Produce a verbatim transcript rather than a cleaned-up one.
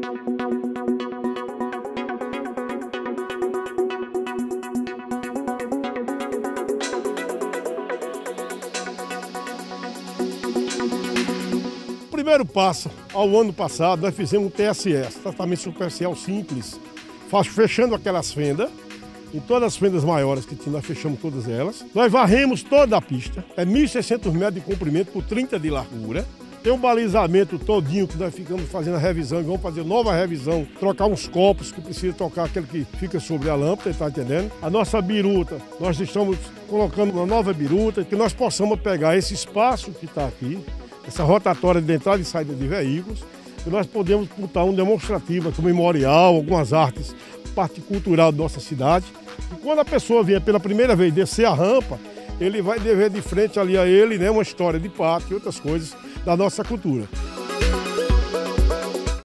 Primeiro passo, ao ano passado, nós fizemos um T S S, tratamento superficial simples, fechando aquelas fendas, em todas as fendas maiores que tinha, nós fechamos todas elas. Nós varremos toda a pista, é mil e seiscentos metros de comprimento por trinta de largura. Tem um balizamento todinho que nós ficamos fazendo a revisão e vamos fazer nova revisão, trocar uns copos que precisa trocar aquele que fica sobre a lâmpada, tá entendendo? A nossa biruta, nós estamos colocando uma nova biruta, que nós possamos pegar esse espaço que está aqui, essa rotatória de entrada e saída de veículos, e nós podemos botar um demonstrativo, um memorial, algumas artes, parte cultural da nossa cidade. E quando a pessoa vier pela primeira vez descer a rampa, ele vai ver de frente ali a ele, né, uma história de pátio e outras coisas da nossa cultura.